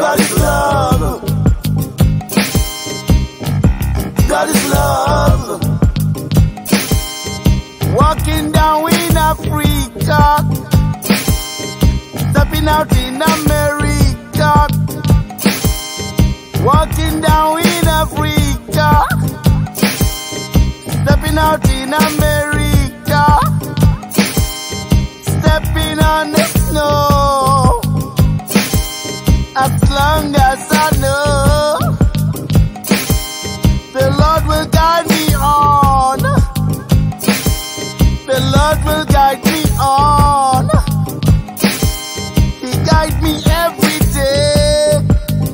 God is love. God is love. Walking down in Africa, stepping out in America. Walking down in Africa, stepping out in America. Stepping on the snow, as long as I know the Lord will guide me on. The Lord will guide me on. He guides me every day.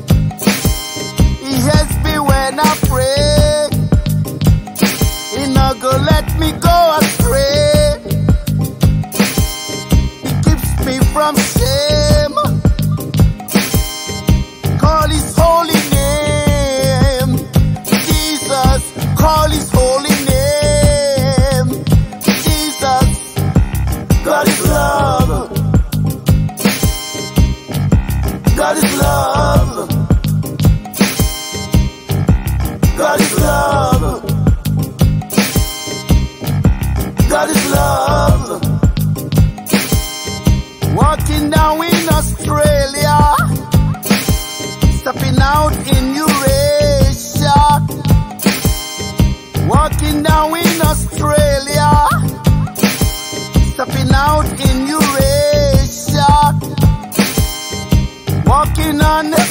He helps me when I pray. He not gonna let me go astray. He keeps me from shame. Call His holy name, Jesus. Call His holy name, Jesus. God is love. God is love. God is love. God is love. Walking down in Australia, stepping out in Eurasia. Walking down in Australia, stepping out in Eurasia. Walking on the